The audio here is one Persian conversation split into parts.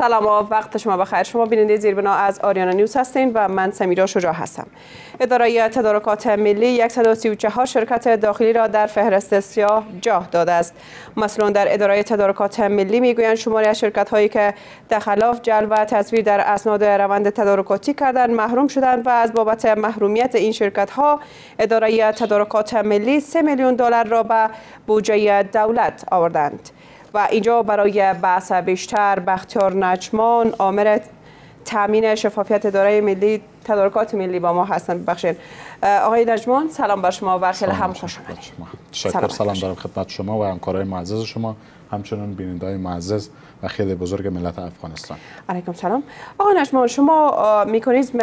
سلام و وقت شما بخیر. شما بیننده زیربنا از آریانا نیوز هستین و من سمیرا شجاع هستم. اداره تدارکات ملی 134 شرکت داخلی را در فهرست سیاه جا داده است. مسئولان در اداره تدارکات ملی میگویند شماری از شرکت هایی که در خلاف جلب و تصویر در اسناد روند تدارکاتی کردند محروم شدند و از بابت محرومیت این شرکت ها اداره تدارکات ملی 3 میلیون دلار را به بودجه دولت آوردند. و اینجا برای بحث بیشتر بختیار نجمان آمر تامین شفافیت اداره ملی تدارکات ملی با ما هستند. بخشید آقای نجمان، سلام بر شما و خیلی هم خوش آمدید. تشکر. سلام دارم خدمت شما و همکارای معزز شما، همچنین بیننده‌های معزز و خیلی بزرگ ملت افغانستان. علیکم سلام. آقای نجمان، شما مکانیزم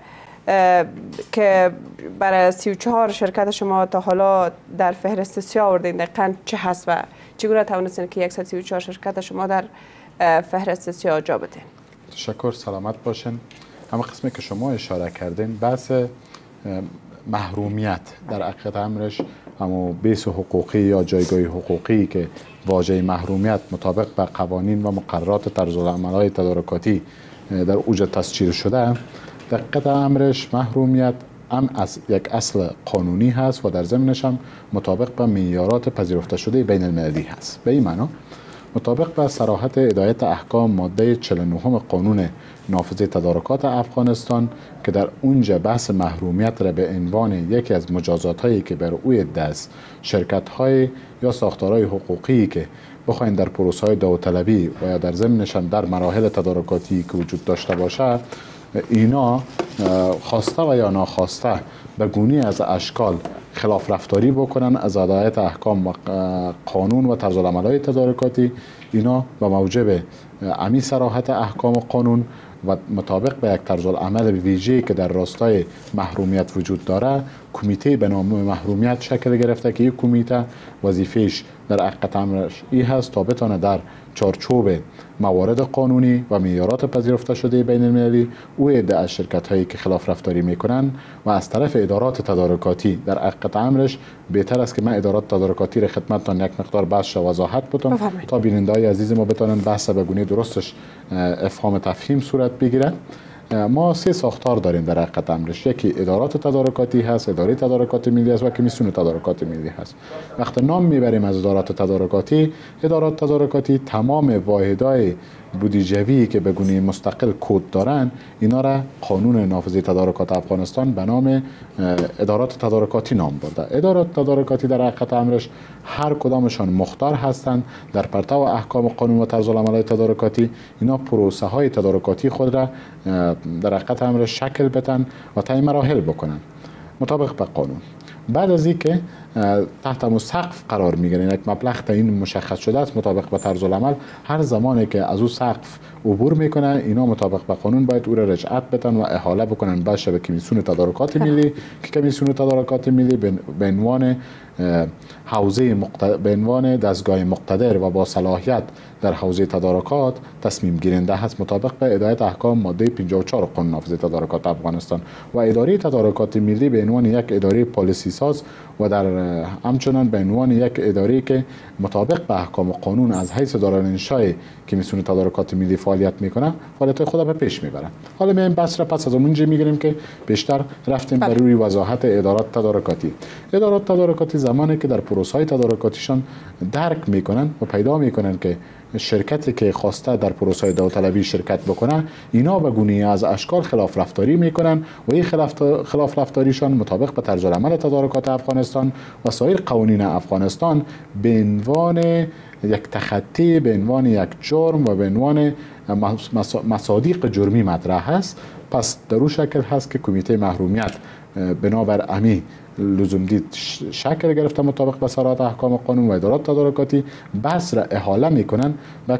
که برای 34 شرکت شما تا حالا در فهرست سیاه آوردین دقیقاً چه هست و چگونه توانستین که 134 شرکت شما در فهرست سیاه جا بدین؟ تشکر، سلامت باشین. همه قسمی که شما اشاره کردین بحث محرومیت در حقیقت امرش همون بیس حقوقی یا جایگاه حقوقی که واژه محرومیت مطابق با قوانین و مقررات طرزالعمل‌های تدارکاتی در اوج تسجیل شده، در حقیقت امرش محرومیت هم از یک اصل قانونی هست و در ضمنش هم مطابق با معیارات پذیرفته شده بین المللی هست. به این معنا مطابق با صراحت هدایت احکام ماده 49 قانون نافذ تدارکات افغانستان که در اونجا بحث محرومیت را به عنوان یکی از مجازات هایی که بر روی دست شرکت های یا ساختارهای حقوقی که بخواین در پروسه های داوطلبی و یا در ضمنش هم در مراحل تدارکاتی که وجود داشته باشه، اینا خواسته و یا ناخواسته به گونی از اشکال خلاف رفتاری بکنن از هدایت احکام و قانون و طرزالعمل‌های تدارکاتی، اینا به موجب عمی صراحت احکام و قانون و مطابق به یک طرزالعمل ویژه‌ای که در راستای محرومیت وجود داره، کمیته به نام محرومیت شکل گرفته که این کمیته وظیفه‌اش در حقیقت امرش این هست تا بتونه در چارچوب موارد قانونی و معیارات پذیرفته شده بین المللی او عده از شرکت هایی که خلاف رفتاری میکنن و از طرف ادارات تدارکاتی در حقیقت امرش بهتر است که من ادارات تدارکاتی را خدمتتان یک مقدار بحث و وضاحت بدم تا بیننده‌های عزیز ما بتونن بحث به گونه درستش افهام تفهیم صورت بگیره. ما 3 ساختار داریم در حقیقت امرش. یکی ادارات تدارکاتی هست، اداره تدارکات ملی هست و کمیسیون تدارکات ملی هست. وقتی نام میبریم از ادارات تدارکاتی تمام واحدهای بودجه‌ای که به گونه مستقل کد دارن، اینا را قانون نافذ تدارکات افغانستان به نام ادارات تدارکاتی نام برده. ادارات تدارکاتی در حقیقت امرش هر کدامشان مختار هستند در پرتو احکام قانون و طرزالعمل‌های تدارکاتی اینا پروسه های تدارکاتی خود را در حقیقت امرش شکل بدن و طی مراحل بکنن مطابق به قانون. بعد از اینکه تحت سقف قرار میگیرن، یک مبلغ تعیین مشخص شده است مطابق به طرزالعمل، هر زمانی که از او سقف عبور میکنه اینا مطابق به قانون باید او را رجعت بدن و احاله بکنن به کمیسیون تدارکات ملی که کمیسیون تدارکات ملی به عنوان به عنوان دستگاه مقتدر و با صلاحیت در حوزه تدارکات تصمیم گیرنده هست مطابق به هدایت احکام ماده 54 قانون نافذ تدارکات افغانستان و اداره تدارکات ملی به عنوان یک اداره پالیسی ساز و در همچنان به عنوان یک اداره که مطابق به احکام و قانون از حیث دارالانشای کمیسیون تدارکات ملی فعالیت میکنه فعالیت خود به پیش میبره. حالا میایم بحث را پس از اونجا میگیریم که بیشتر رفتیم بر روی وضاحت ادارات تدارکاتی. ادارات تدارکاتی زمانی که در پروسه های تدارکاتیشان درک میکنن و پیدا میکنن که شرکتی که خواسته در پروسه داوطلبی شرکت بکنه اینا به گونه از اشکال خلاف رفتاری میکنن و این خلاف رفتاریشان مطابق به طرزالعمل تدارکات افغانستان و سایر قوانین افغانستان به عنوان یک تخطی، به عنوان یک جرم و به عنوان مصادیق جرمی مطرح است. پس در اون شکل هست که کمیته محرومیت بنابر امی لزوم دید شکل گرفته مطابق به صراحت احکام قانون و ادارات تدارکاتی بحث را احاله میکنن به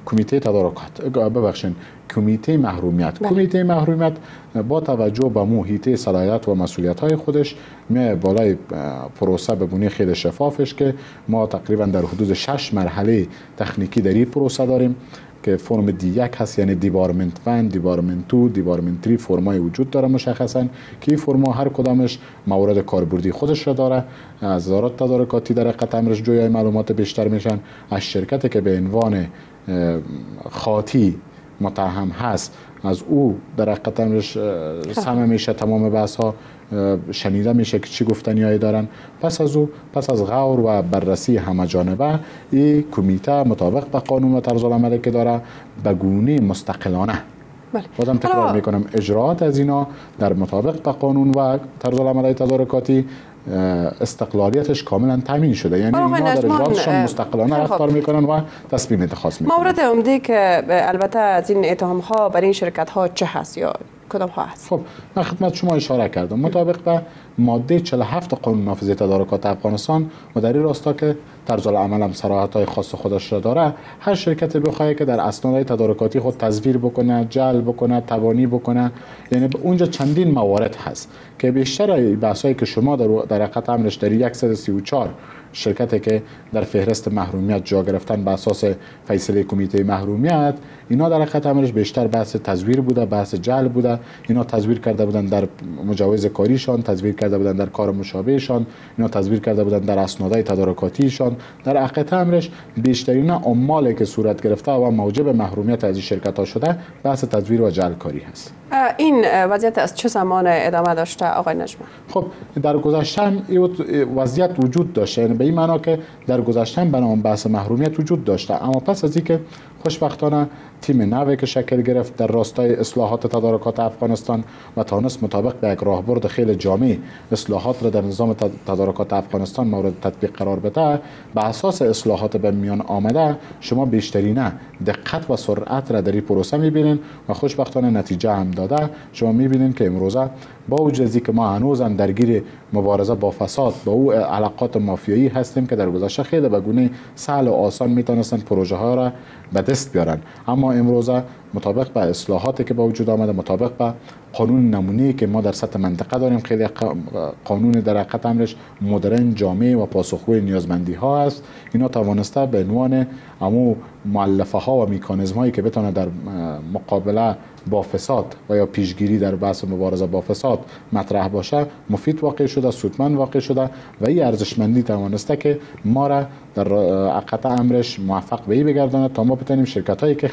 کمیته محرومیت. کمیته محرومیت با توجه به محیط صلاحیت و مسئولیت های خودش می بالای پروسه به گونه خیلی شفافش که ما تقریبا در حدود 6 مرحله تکنیکی در این پروسه داریم که فرم D1 هست، یعنی دیپارتمنت 1، دیپارتمنت 2، دیپارتمنت 3 فرمای وجود داره مشخصا که این فرما هر کدامش موارد کاربردی خودش را داره. از ادارات تدارکاتی در حقیقت امرش جویای معلومات بیشتر میشن از شرکتی که به عنوان خاطی متهم هست از او در حقیقت امرش سمع میشه، تمام بحث ها شنیده میشه که چی گفتنیایی دارن. پس از غور و بررسی همه جانبه این کمیته مطابق به قانون و طرز العملی که داره به گونه مستقلانه، بازم تکرار میکنم، اجراعات از اینا در مطابق به قانون و طرز العمل تدارکاتی استقلالیتش کاملا تامین شده، یعنی اینا در اجراعاتشان مستقلانه رفتار میکنن و تصمیم اتخاذ میکنن. مورد عمده که البته از این اتهام ها برای این شرکت ها چه هست یا کدام ها هست؟ خب من خدمت شما اشاره کردم مطابق به ماده 47 قانون نافذه تدارکات افغانستان و در این راستا که طرز العمل هم صراحت‌های خاص خودش را داره، هر شرکتی بخواد که در اسنادهای تدارکاتی خود تزویر بکنه، جعل بکنه، تبانی بکنه، یعنی اونجا چندین موارد هست که بیشتر بحثایی که شما در حقیقت امرش در 134 شرکتی که در فهرست محرومیت جا گرفتن به اساس فیصله کمیته محرومیت، اینا در حقیقت امرش بیشتر بحث تزویر بوده، بحث جعل بوده. اینا تزویر کرده بودن در مجوز کاریشان، تزویر کرده بودن در کار مشابهشان، اینا تزویر کرده بودن در اسنادهای تدارکاتیشان. در حقیقت امرش بیشترین عمالی که صورت گرفته و موجب محرومیت از این شرکت ها شده بحث تزویر و جعل کاری هست. این وضعیت از چه زمان ادامه داشته آقای نجمان؟ خب در گذشته هم این وضعیت وجود داشته، یعنی به این معنا که در گذشته هم بنابراین بحث محرومیت وجود داشته، اما پس از اینکه خوشبختانه تیم نوی که شکل گرفت در راستای اصلاحات تدارکات افغانستان و تانست مطابق به یک راهبرد خیلی جامع اصلاحات را در نظام تدارکات افغانستان مورد تطبیق قرار بده، به اساس اصلاحات به میان آمده شما بیشترین دقت و سرعت را در این پروسه میبینین و خوشبختانه نتیجه هم داده. شما میبینین که امروزه با وجود از اینکه ما هنوزم درگیر مبارزه با فساد با او علاقات مافیایی هستیم که در گذشته خیلی به گونه سهل و آسان میتونستن پروژه ها را به دست بیارن، اما امروزه مطابق به اصلاحاتی که با وجود آمده، مطابق به قانون نمونه‌ای که ما در سطح منطقه داریم، خیلی قانون در حقیقت امرش مدرن، جامع و پاسخگوی نیازمندی ها است، اینا توانسته به عنوان امو مؤلفه ها و مکانیزم هایی که بتونه در مقابله با فساد و یا پیشگیری در بحث مبارزه با فساد مطرح باشه مفید واقع شده، سودمند واقع شده و این ارزشمندی توانسته که ما را در حقیقت امرش موفق به این بگردانه تا ما بتونیم شرکت هایی که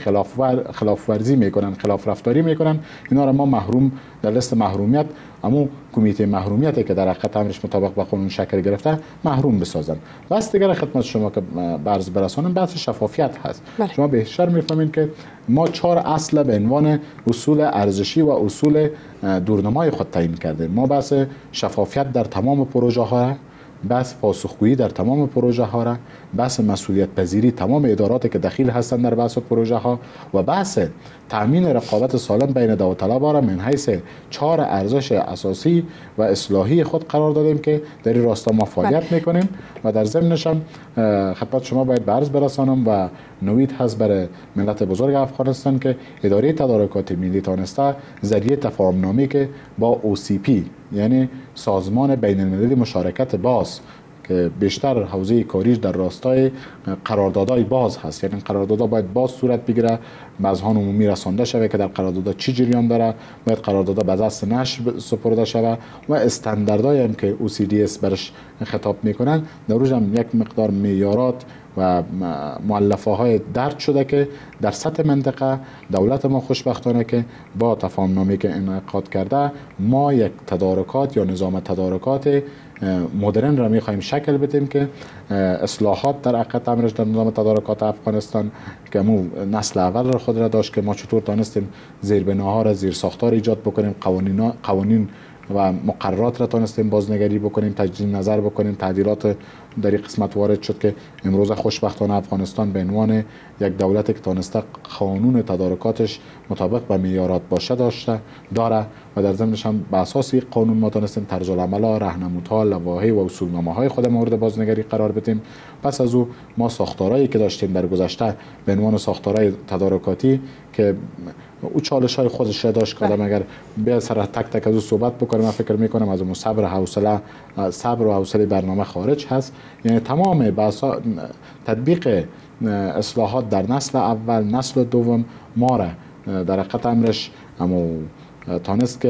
خلاف ورزی میکنن، خلاف رفتاری میکنن، اینا را ما محروم در لیست محرومیت، اما کمیته محرومیتی که در حقیقت امرش مطابق با قانون شکل گرفته محروم بسازن. بس دیگر خدمت شما که عرض برسانم بحث شفافیت هست. شما بیشتر میفهمین که ما 4 اصل به عنوان اصول ارزشی و اصول دورنمای خود تعیین کردیم. ما بحث شفافیت در تمام پروژه ها، بحث پاسخگویی در تمام پروژه ها را، بحث مسئولیت پذیری تمام اداراتی که دخیل هستند در بحث پروژه ها و بحث تامین رقابت سالم بین داوطلبان را من حیث 4 ارزش اساسی و اصلاحی خود قرار دادیم که در این راستا ما فعالیت میکنیم و در ضمنش هم خدمت شما باید به عرض برسانم و نوید هست برای ملت بزرگ افغانستان که اداره تدارکات ملی تانسته ذریعه تفاهم‌نامه‌ای که با OCP یعنی سازمان بین المللی مشارکت باز که بیشتر حوزه کاریش در راستای قراردادهای باز هست، یعنی قراردادها باید باز صورت بگیره، به اذهان عمومی رسانده شوه که در قراردادها چی جریان داره، باید قراردادها به دست نشر سپرده شوه و استانداردهایی هم که OCDS برش خطاب میکنن در روش هم یک مقدار معیارات و مؤلفه های درج شده که در سطح منطقه دولت ما خوشبختانه که با تفاهم‌نامه‌ای که انعقاد کرده ما یک تدارکات یا نظام تدارکات مدرن را می‌خوایم شکل بدیم که اصلاحات در حقیقت امرش در نظام تدارکات افغانستان که مو نسل اول را خود را داشت که ما چطور تانستیم زیربناها را زیر ساختار ایجاد بکنیم، قوانین و مقررات را تانستیم بازنگری بکنیم، تجدید نظر بکنیم، تعدیلات در این قسمت وارد شد که امروز خوشبختانه افغانستان به عنوان یک دولت که تانسته قانون تدارکاتش مطابق به معیارات باشه داره و در ضمنش هم به اساس این قانون ما تانستیم طرز العمل، راهنمودها، لوایح و اصولنامه‌های خود مورد بازنگری قرار بدیم. پس از او ما ساختارهایی که داشتیم در گذشته به عنوان ساختارهای تدارکاتی که او چالش های خودش را داشت که آدم اگر به سر تک تک از او صحبت بکنه من فکر میکنم از اون صبر و حوصله برنامه خارج هست، یعنی تمام تطبیق اصلاحات در نسل اول، نسل دوم ما را در حقیقت امرش تانست که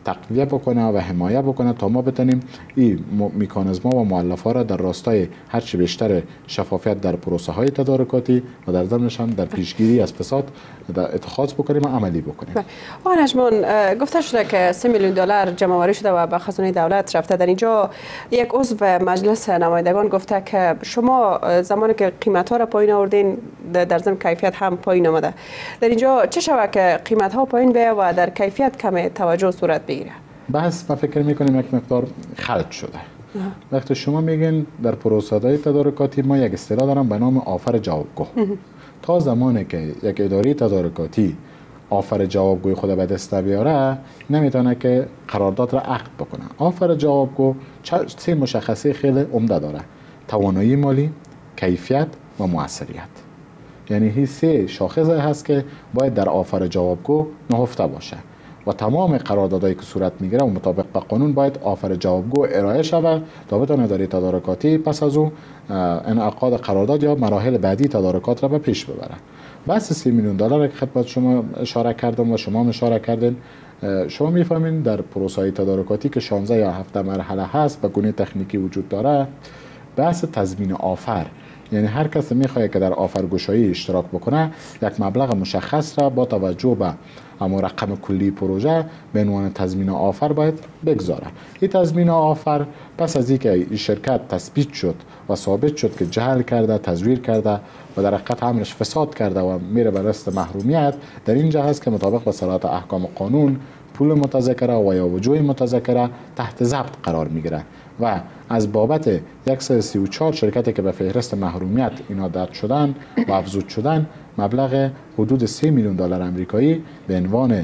تقویه بکنه و حمایه بکنه تا ما بتونیم این مکانیزم‌ها و مؤلفه‌ها را در راستای هرچی بیشتر شفافیت در پروسه های تدارکاتی و در ضمنش هم در پیشگیری از فساد اتخاذ بکنیم و عملی بکنیم. آقای نجمان، گفته شده که 3 میلیون دلار جمع‌آوری شده و به خزانه دولت رفته. در اینجا یک عضو مجلس نمایندگان گفته که شما زمانی که قیمت‌ها را پایین آوردین در ضمن کیفیت هم پایین آمده. در اینجا چه شود که قیمت‌ها پایین بیاید و در کیفیت کم توجه صورت بگیره؟ بس ما فکر می‌کنیم یک مقدار خلط شده. وقتی شما میگین در پروسه‌های تدارکاتی ما یک اصطلاح دارم به نام آفر جوابگو. تا زمانی که یک اداره تدارکاتی آفر جوابگوی خود به دست بیاره نمیتونه که قرارداد را عقد بکنه. آفر جوابگو 3 مشخصه خیلی عمده داره: توانایی مالی، کیفیت و موثریت. یعنی هی 3 شاخص هست که باید در آفر جوابگو نهفته باشه و تمام قراردادهایی که صورت میگیره و مطابق به قانون باید آفر جوابگو ارائه شود تا بتونه اداره تدارکاتی پس از او انعقاد قرارداد یا مراحل بعدی تدارکات را به پیش ببره. بس 30 میلیون دلار که خدمت شما اشاره کردم و شما اشاره کردین، شما میفهمین در پروسه تدارکاتی که 16 یا 17 مرحله هست به گونه تکنیکی وجود داره. بحث تضمین آفر، یعنی هر کس میخواد که در آفرگشایی اشتراک بکنه یک مبلغ مشخص را با توجه به اما رقم کلی پروژه به عنوان تضمین آفر باید بگذاره. این تضمین آفر پس از اینکه این شرکت تثبیت شد و ثابت شد که جهل کرده، تزویر کرده و در حقیقت امرش فساد کرده و میره به رست محرومیت، در اینجا هست که مطابق به صلاحیت احکام قانون پول متذکره و یا وجوه متذکره تحت ضبط قرار میگیره و از بابت 134 شرکتی که به فهرست محرومیت اینا داد شدن و افزود شدن مبلغ حدود 3 میلیون دلار آمریکایی به عنوان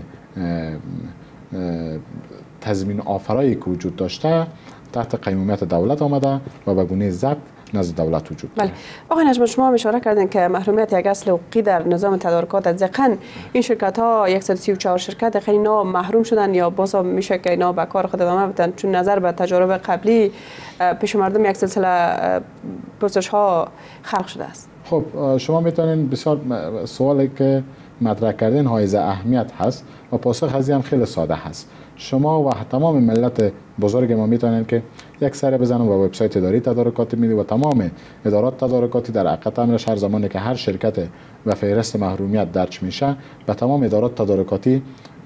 تضمین آفرایی که وجود داشته تحت قیمومیت دولت آمده و به گونه ضبط نزد دولت وجود داره. بله. آقای نجمان، شما اشاره کردین که محرومیت یک اصل حقوقی در نظام تدارکات است. دقیقاً این شرکت ها 134 شرکت دقیقاً اینا محروم شدن یا باز میشه که اینا به کار خود ادامه بدن؟ چون نظر به تجارب قبلی پیش مردم یک سلسله پرسش ها خلق شده است. خب شما میتونین بسیار سوالی که مطرح کردین حائز اهمیت هست و پاسخ از هم خیلی ساده هست. شما و تمام ملت بزرگ ما میتونن که یک سر بزنن و وبسایت اداره تدارکات ملی و تمام ادارات تدارکاتی در حقیقت امرش هر زمانی که هر شرکت و فهرست محرومیت درج میشه به تمام ادارات تدارکاتی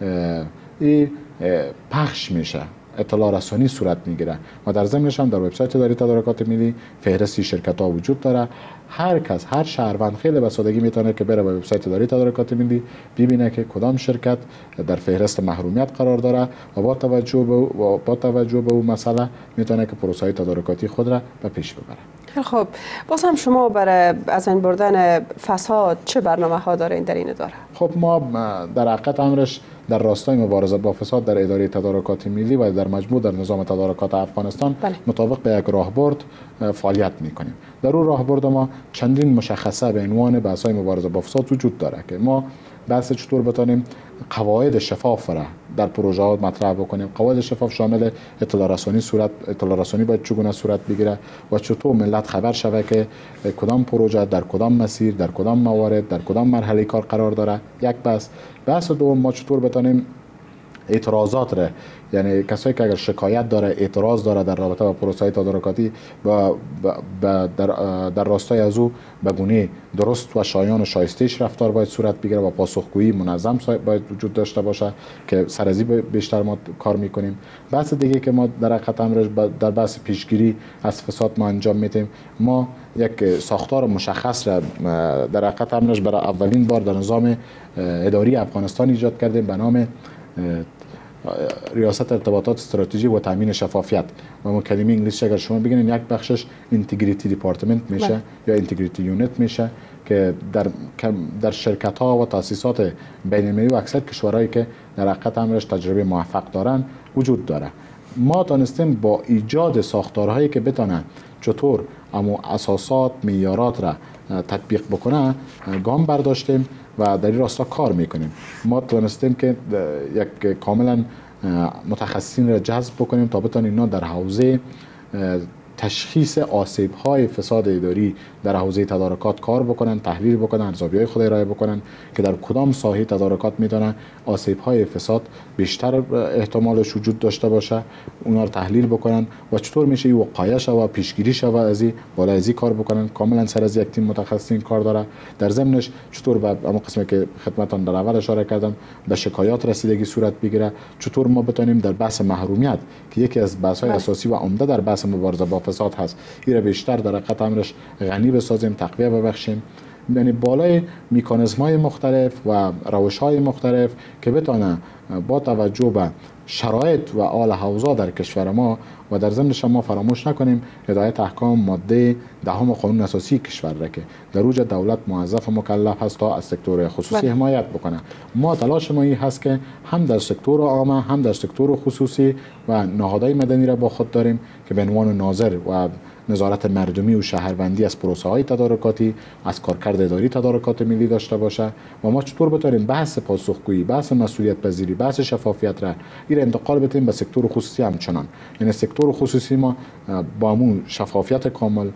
پخش میشه، اطلاع رسانی صورت میگیره و در ضمنش هم در وبسایت اداره تدارکات ملی فهرستی شرکت ها وجود داره. هر کس، هر شهروند خیلی به سادگی میتونه که بره به وبسایت اداره تدارکات ملی ببینه که کدام شرکت در فهرست محرومیت قرار داره و با توجه به اون مسئله میتونه که پروسه های تدارکاتی خود را به پیش ببره. خیلی خوب. باز هم شما برای از بین بردن فساد چه برنامه ها دارین در این اداره؟ خب ما در حقیقت امرش در راستای مبارزه با فساد در اداره تدارکات ملی و در مجموع در نظام تدارکات افغانستان مطابق به یک راهبرد فعالیت میکنیم. در اون راهبرد ما چندین مشخصه به عنوان بحث‌های مبارزه با فساد وجود داره که ما بحث چطور بتونیم قواعد شفاف را در پروژه‌ها مطرح بکنیم. قواعد شفاف شامل اطلاع رسانی باید چگونه صورت بگیره و چطور ملت خبر شوه که کدام پروژه در کدام مسیر، در کدام موارد، در کدام مرحله کار قرار داره. یک بحث دوم ما چطور بتونیم اعتراضات را، یعنی کسایی که اگر شکایت داره، اعتراض داره در رابطه با پروسه تدارکاتی و در راستای از او به گونه درست و شایان و شایسته‌اش رفتار باید صورت بگیره و پاسخگویی منظم باید وجود داشته باشه که سر از این بیشتر ما کار میکنیم. بحث دیگه که ما در حقیقت امرش در بحث پیشگیری از فساد ما انجام میدیم، ما یک ساختار مشخص را در حقیقت امرش برای اولین بار در نظام اداری افغانستان ایجاد کردیم به نام ریاست ارتباطات استراتژی و تامین شفافیت و ما کلمه انگلیسی اگر شما بگین یک بخشش اینتگریتی دیپارتمنت میشه یا اینتگریتی یونیت میشه که در شرکت ها و تاسیسات بین المللی و اکثر کشورهایی که در حقیقت امرش تجربه موفق دارن وجود داره. ما تونستیم با ایجاد ساختارهایی که بتونن چطور اما اساسات معیارات را تطبیق بکنه گام برداشتیم و در این راستا کار میکنیم. ما تونستیم که یک کاملا متخصصین را جذب بکنیم تا بتونن اینا در حوزه تشخیص آسیب‌های فساد اداری در حوزه تدارکات کار بکنن، تحلیل بکنن، ارزیابی‌های خود ارائه بکنن که در کدام ساحه تدارکات میتونه آسیب‌های فساد بیشتر احتمالش وجود داشته باشه، اونا رو تحلیل بکنن و چطور میشه وقایع شوه، پیشگیری شوه، از این بالا از این کار بکنن. کاملا سر از یک تیم متخصصین کار داره. در ضمنش چطور به اما قسمی که خدمتتان در اول اشاره کردم به شکایات رسیدگی صورت بگیره، چطور ما بتونیم در بحث محرومیت که یکی از بحث‌های اساسی و عمده در بحث مبارزه با فساد هست، این را بیشتر در حقیقت امرش غنی بسازیم، تقویه ببخشیم، یعنی بالای مکانیزم‌های مختلف و روش‌های مختلف که بتونه با توجه به شرایط و آل حوزا در کشور ما و در ضمنش ما فراموش نکنیم هدایت احکام ماده 10 قانون اساسی کشور را که در اوج دولت موظف و مکلف هست تا از سکتور خصوصی حمایت بکنه. ما تلاش ما این هست که هم در سکتور عامه هم در سکتور خصوصی و نهادهای مدنی را با خود داریم که به عنوان ناظر و نظارت مردمی و شهروندی از پروسه های تدارکاتی، از کارکرد اداری تدارکات ملی داشته باشه و ما چطور بتونیم بحث پاسخگویی، بحث مسئولیت پذیری، بحث شفافیت را این انتقال بدیم به سکتور خصوصی همچنان. یعنی سکتور خصوصی ما با مو شفافیت کامل،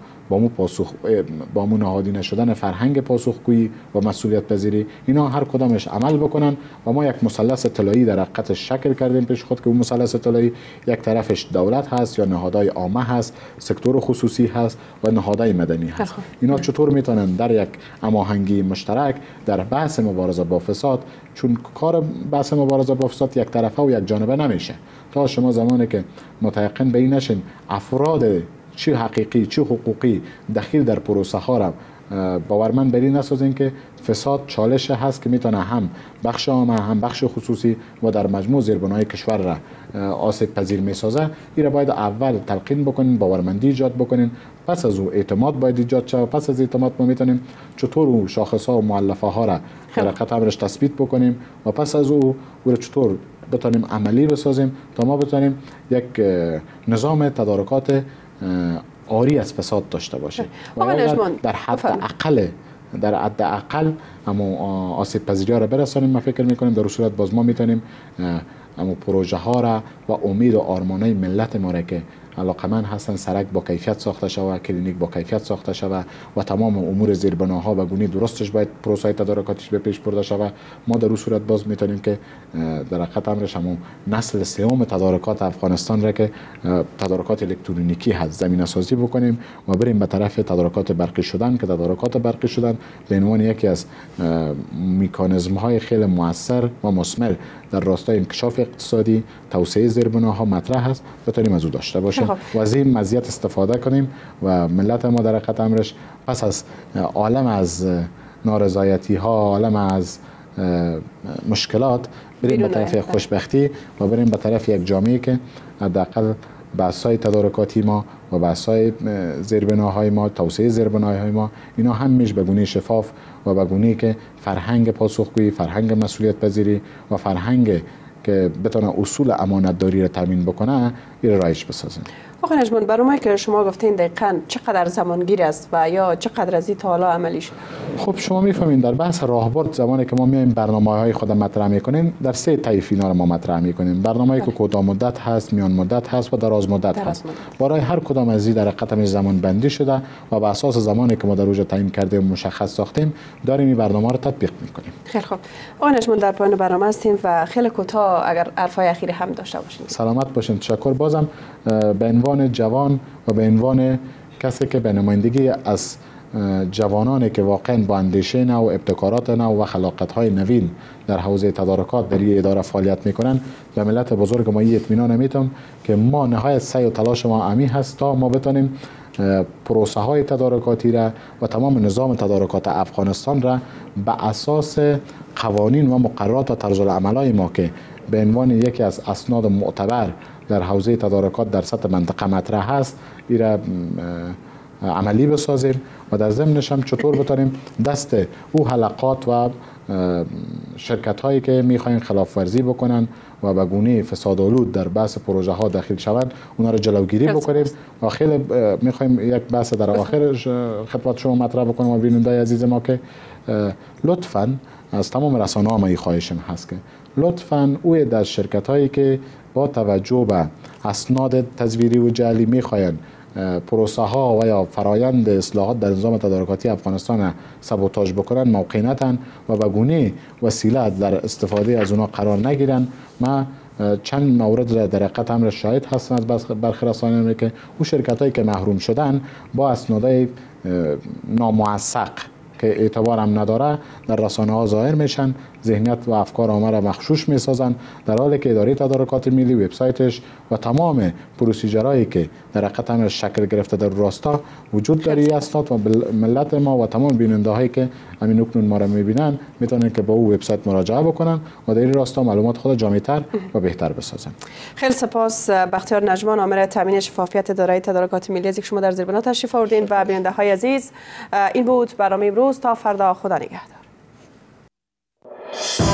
با مو نهادی نشدن فرهنگ پاسخگویی و مسئولیت پذیری، اینا هر کدامش عمل بکنن و ما یک مثلث طلایی در حقیقت شکل کردیم پیش خود که اون مثلث طلایی یک طرفش دولت هست یا نهادهای عامه هست، سکتور خصوصی هست و نهادهای مدنی هست. اینا چطور میتونن در یک هماهنگی مشترک در بحث مبارزه با فساد، چون کار بحث مبارزه با فساد یک طرفه و یک جانبه نمیشه. تا شما زمانی که متيقن به این نشین افراد چه حقیقی چه حقوقی دخیل در پروسه ها را باورمند بر این نسازین که فساد چالش هست که میتونه هم بخش عامه هم بخش خصوصی و در مجموع زیربنای کشور را آسیب پذیر میسازه. این را باید اول تلقین بکنین، باورمندی ایجاد بکنین، پس از او اعتماد باید ایجاد شه و پس از اعتماد ما میتونیم چطور او شاخص ها و مؤلفه ها را در حقیقت امرش تثبیت بکنیم و پس از او را چطور بتونیم عملی بسازیم تا ما بتونیم یک نظام تدارکات عاری از فساد داشته باشه و در حد اقل اما آسیب پذیری را برسانیم. ما فکر میکنیم در صورت باز ما میتونیم اما پروژه ها را و امید و آرمانه ملت ما را که علاقمند هستن سرک با کیفیت ساخته شود، کلینیک با کیفیت ساخته شود و تمام امور زیربناها و گونه درستش باید پروسه تدارکاتیش به پیش برده شود. ما در صورت باز میتونیم که در حقیقت امرش همون نسل سوم تدارکات افغانستان را که تدارکات الکترونیکی هست زمینه سازی بکنیم و بریم به طرف تدارکات برقی شدن که تدارکات برقی شدن به عنوان یکی از مکانیزم های خیلی موثر و مثمر در راستای انکشاف اقتصادی، توسعه زیربناها مطرح است، بتونیم از او داشته باشیم و از این مزیت استفاده کنیم و ملت ما در حقیقت امرش پس از عالم از نارضایتی ها، عالم از مشکلات بریم به طرف خوشبختی و بریم به طرف یک جامعه که حداقل بحث‌های تدارکاتی ما و بحث‌های زیربناهای ما، توسعه زیربناهای ما، اینا همش به گونه شفاف و به گونه‌ای که فرهنگ پاسخگویی، فرهنگ مسئولیت پذیری و فرهنگ که بتونه اصول امانتداری را تامین بکنه این رایج بسازیم. آقای نجمان، برای که شما گفتین دقیقاً چقدر زمانگیر است و یا چقدر از این تا حالا عملی شده؟ خب شما میفهمین در بحث راهبرد زمانی که ما میایم برنامه‌های خود مطرح میکنیم در سه طیف اینا رو ما مطرح میکنیم. برنامه‌ای که کوتاه مدت هست، میان مدت هست و دراز مدت هست. برای هر کدام از این در حقیقت زمان بندی شده و بر اساس زمانی که ما در اوج تعیین کرده مشخص ساختیم داریم این برنامه رو تطبیق میکنیم. خیلی خوب. آقای نجمان در پایان برنامه هستیم و خیلی کوتاه اگر حرفای اخیر هم داشته باشین. سلامت باشین. تشکر. بازم به عنوان جوان و به عنوان کسی که به نمایندگی از جوانانی که واقعا با اندیشه نو، ابتکارات نو و خلاقت‌های نوین در حوزه تدارکات در این اداره فعالیت میکنن به ملت بزرگ ما اطمینان میتم که ما نهایت سعی و تلاش ما عمی هست تا ما بتونیم پروسه های تدارکاتی را و تمام نظام تدارکات افغانستان را به اساس قوانین و مقررات و طرز العمل‌های ما که به عنوان یکی از اسناد معتبر در حوزه تدارکات در سطح منطقه مطرح هست این را عملی بسازیم و در ضمنش هم چطور بتونیم دست او حلقات و شرکت هایی که میخواین خلاف ورزی بکنن و به گونه فسادآلود در بحث پروژه ها داخل شوند اونا رو جلوگیری بکنیم و خیلی میخوایم یک بحث در آخر خدمت شما مطرح بکنم و بیننده عزیز ما که لطفاً از تمام رسانه‌ها ما این خواهشم هست که لطفاً او در شرکت هایی که با توجه به اسناد تزویری و جعلی میخواین پروسه ها و یا فرایند اصلاحات در نظام تدارکاتی افغانستان سابوتاژ بکنن، موقعیتن و به گونه وسیله در استفاده از اونا قرار نگیرن. ما چند مورد را در حقیقت امر شاهد هستن از برخی رسانه‌ای که او شرکت هایی که محروم شدن با اسنادهای ناموثق که اعتبار هم نداره در رسانه ها ظاهر میشن، ذهنیت و افکار عامه را مغشوش میسازن، در حالی که اداره تدارکات ملی وبسایتش و تمام پروسیجرهایی که در حقیقت هم شکل گرفته در راستا وجود داره اسناد و ملت ما و تمام بیننده هایی که همین اکنون ما را میبینن میتونن که با او وبسایت مراجعه بکنن و در این راستا معلومات خود جامع‌تر و بهتر بسازن. خیلی سپاس بختیار نجمان، آمر تامین شفافیت اداره تدارکات ملی، از اینکه شما در زیربنا تشریف آوردین. و بیننده های عزیز، این بود برنامه امروز. تا فردا، خدا نگهدار.